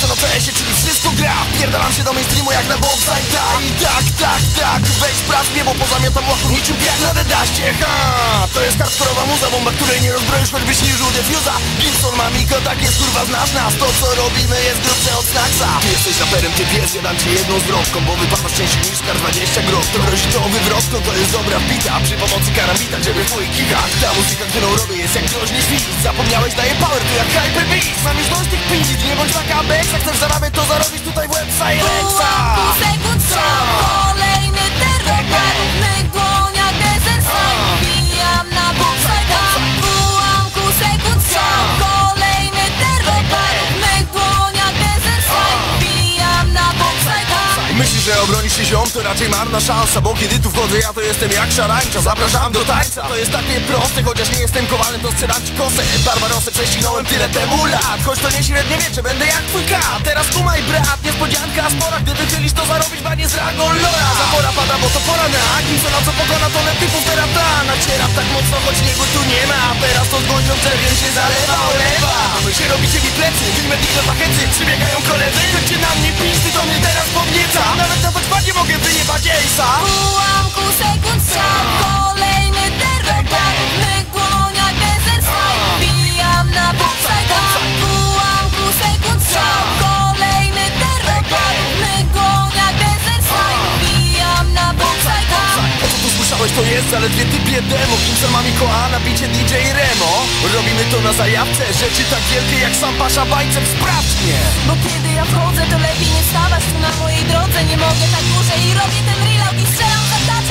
Gimson o CS-ie, czyli wszystko gra. Pierdalam się do mainstreamu jak na bonsai. I tak, weź sprawdź mnie, bo pozamiatam łaku niczym jak na dedaście. To jest hardkorowa muza, bomba, której nie rozbroisz, choćbyś niżył defuza. Gimson ma mikro, tak jest kurwa, znasz nas. To co robimy jest grubsze od Snacksa. Ty jesteś raperem, ty wiesz, ja dam ci jedną zwrotką, bo wypadasz częściej niż kar 20 groch. To grozi to wywrotką, to jest dobra wbita. Przy pomocy karambita, żeby twoich kichach. Ta muzyka, którą robię jest jak groźny świst. Zapomniałeś, daje power, to jak Hyper Beast. Mam już dość tych pizd, nie bądź taka beksa. Chcesz zarabiać, to zarobisz tutaj w website Lexa. Sekund strzał, kolejny terror. Na równych dłoniach desert slide. Wbijam na bombsite. W ułamku sekund strzał, kolejny terror. Na równych dłoniach desert slide. Wbijam na bombsite. Myślisz, że obronisz się ziom, to raczej marna szansa. Bo kiedy tu wchodzę, ja to jestem jak szarańcza. Zapraszam do tańca, to jest takie proste. Chociaż nie jestem kowalem, to sprzedam ci kosę. Barbarosę prześcinąłem tyle temu lat. Choć to nie średniowiecze, będę jak twój kat. Teraz kumaj brat, niespodzianka spora. Gdy wychylisz, to zarobisz banie z Dragon Lora. Zapora pada, bo to pora na Gimsona, co pokona tonę typów terata. Nacieram tak mocno, choć niego tu nie ma. A teraz to z gąsią czerwień się zalewa, olewa. Wy się robicie mi plecy, wyjmę tych na pachęcy. Przybiegają koledzy, chodźcie na mnie pisty, to mnie teraz podnieca. Nawet na podpadzie mogę wyjebać Ace'a. W ułamku sekund strzał, kolejny terror. Na równych dłoniach desert slide. Wbijam na bombsite. W ułamku sekund strzał, kolejny terror. Na równych dłoniach desert slide. Wbijam na bombsite. To co tu słyszałeś, to jest zaledwie typie demo. Gimson ma Mikoła, na bicie DJ Remo. Robimy to na zajawce, rzeczy tak wielkie jak sam pasza bajcem. Sprawdź mnie. Bo kiedy ja wchodzę, to lepiej nie stawać tu na mojej drodze. Nie mogę tak dłużej i robię ten reload i strzelam za